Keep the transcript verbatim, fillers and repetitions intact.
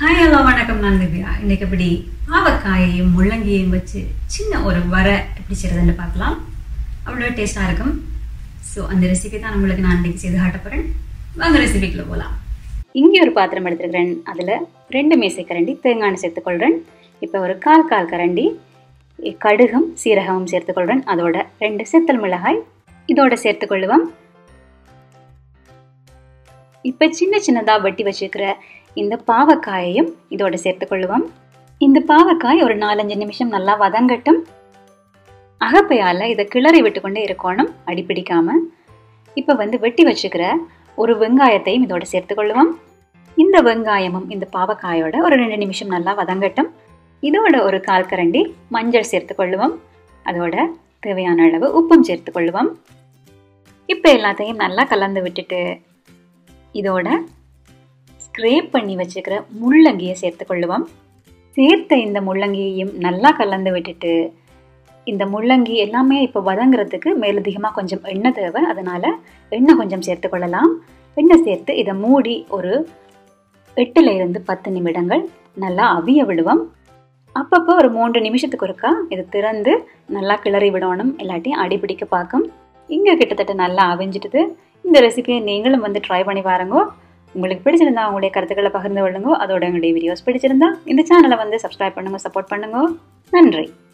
Hi hello வணக்கம். நான் திவ்யா. இன்னைக்கு எப்படி பாவக்காயையும் முள்ளங்கியையும் வச்சு சின்ன ஒரு வரை எப்படி செய்யறதுன்னு பார்க்கலாம். அவ்வளோ டேஸ்டாக இருக்கும். ஸோ அந்த ரெசிபி தான் உங்களுக்கு நான் இன்னைக்கு செய்து காட்ட போகிறேன். வாங்க ரெசிபிக்குள்ள போகலாம். இங்கே ஒரு பாத்திரம் எடுத்துருக்கிறேன். அதில் ரெண்டு மேசை கரண்டி தேங்காய் சேர்த்துக்கொள்கிறேன். இப்போ ஒரு கால் கால் கரண்டி கடுகும் சீரகமும் சேர்த்துக்கொள்கிறேன். அதோட ரெண்டு செத்தல் மிளகாய் இதோட சேர்த்துக்கொள்ளுவோம். இப்போ சின்ன சின்னதாக வெட்டி வச்சுருக்கிற இந்த பாவக்காயையும் இதோட சேர்த்துக்கொள்ளுவோம். இந்த பாவக்காய் ஒரு நாலஞ்சு நிமிஷம் நல்லா வதங்கட்டும். அகப்பையால் இதை கிளறி விட்டு கொண்டே இருக்கணும், அடிப்பிடிக்காம. இப்போ வந்து வெட்டி வச்சுக்கிற ஒரு வெங்காயத்தையும் இதோட சேர்த்துக்கொள்ளுவோம். இந்த வெங்காயமும் இந்த பாவக்காயோட ஒரு ரெண்டு நிமிஷம் நல்லா வதங்கட்டும். இதோட ஒரு கால் கரண்டி மஞ்சள் சேர்த்துக்கொள்ளுவோம். அதோட தேவையான அளவு உப்பும் சேர்த்துக்கொள்ளுவோம். இப்போ எல்லாத்தையும் நல்லா கலந்து விட்டுட்டு இதோட ஸ்க்ரேப் பண்ணி வச்சுக்கிற முள்ளங்கியை சேர்த்துக்கொள்ளுவோம். சேர்த்த இந்த முள்ளங்கியையும் நல்லா கலந்து விட்டுட்டு இந்த முள்ளங்கி எல்லாமே இப்போ வதங்குறதுக்கு மேலதிகமாக கொஞ்சம் எண்ணெய் தேவை. அதனால் எண்ணெய் கொஞ்சம் சேர்த்துக்கொள்ளலாம். எண்ணெய் சேர்த்து இதை மூடி ஒரு எட்டுல இருந்து பத்து நிமிடங்கள் நல்லா அவிய விடுவோம். அப்பப்போ ஒரு மூன்று நிமிஷத்துக்கு ஒருக்கா இதை திறந்து நல்லா கிளறி விடணும், இல்லாட்டி அடிப்பிடிக்க பார்க்கும். இங்கே கிட்டத்தட்ட நல்லா அவிஞ்சிட்டுது. இந்த ரெசிபியை நீங்களும் வந்து ட்ரை பண்ணி பாருங்க. உங்களுக்கு பிடிச்சிருந்தா உங்களுடைய கருத்துக்களை பகிர்ந்து கொள்ளுங்க. அதோட எங்களுடைய வீடியோஸ் பிடிச்சிருந்தா இந்த சேனலை வந்து சப்ஸ்கிரைப் பண்ணுங்க, சப்போர்ட் பண்ணுங்க. நன்றி.